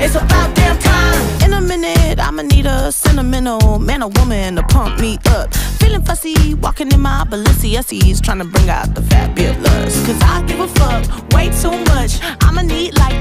It's about damn time. In a minute, I'ma need a sentimental man or woman to pump me up. Feeling fussy, walking in my Balenciennes, trying to bring out the fat bit love.